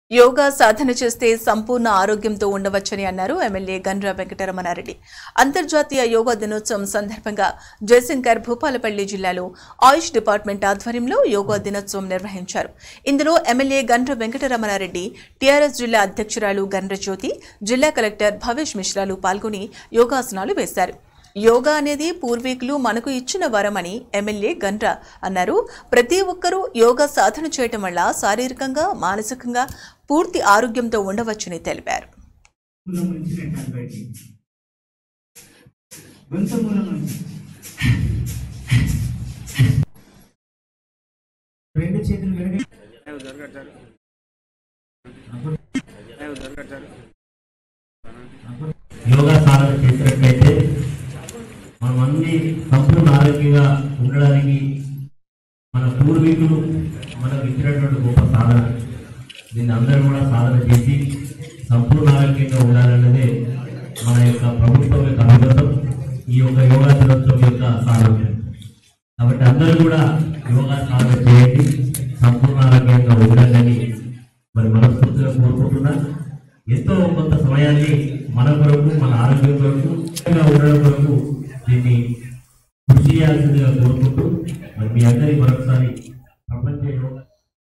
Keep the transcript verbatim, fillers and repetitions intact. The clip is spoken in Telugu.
యోగా సాధన చేస్తే సంపూర్ణ ఆరోగ్యంతో ఉండవచ్చని అన్నారు ఎమ్మెల్యే గండ్ర వెంకటరమణారెడ్డి. అంతర్జాతీయ యోగా దినోత్సవం సందర్భంగా జయశంకర్ భూపాలపల్లి జిల్లాలో ఆయుష్ డిపార్ట్మెంట్ ఆధ్వర్యంలో యోగా దినోత్సవం నిర్వహించారు. ఇందులో ఎమ్మెల్యే గండ్ర వెంకటరమణారెడ్డి, టీఆర్ఎస్ జిల్లా అధ్యక్షురాలు గండ్ర జ్యోతి, జిల్లా కలెక్టర్ భవేష్ మిశ్రాలు పాల్గొని యోగాసనాలు వేశారు. యోగా అనేది పూర్వీకులు మనకు ఇచ్చిన వరమని ఎమ్మెల్యే గండ్ర అన్నారు. ప్రతి ఒక్కరూ యోగా సాధన చేయటం వల్ల శారీరకంగా, మానసికంగా పూర్తి ఆరోగ్యంతో ఉండవచ్చని తెలిపారు. యోగా సాధన చేసినట్లయితే మనం అన్ని సంపూర్ణ ఆరోగ్యంగా ఉండడానికి మన పూర్వీకులు మనకు ఇచ్చినటువంటి గొప్ప సాధన. దీన్ని అందరూ కూడా సాధన చేసి సంపూర్ణ ఆరోగ్యంగా ఉండాలన్నదే మన యొక్క ప్రభుత్వం యొక్క అభివృద్ధం, ఈ యొక్క యోగా దినోత్సవం యొక్క సాధన. కాబట్టి అందరూ కూడా యోగా సాధన చేయండి, సంపూర్ణ ఆరోగ్యంగా ఉండాలని మరి మనస్ఫూర్తిగా కోరుకుంటున్నా. ఎంతో కొంత సమయాన్ని మన కొరకు, మన ఆరోగ్యం కొరకు ఉండడం కొరకు దీన్ని కృషి చేయాల్సిందిగా కోరుకుంటూ మరి మీ అందరి మరొకసారి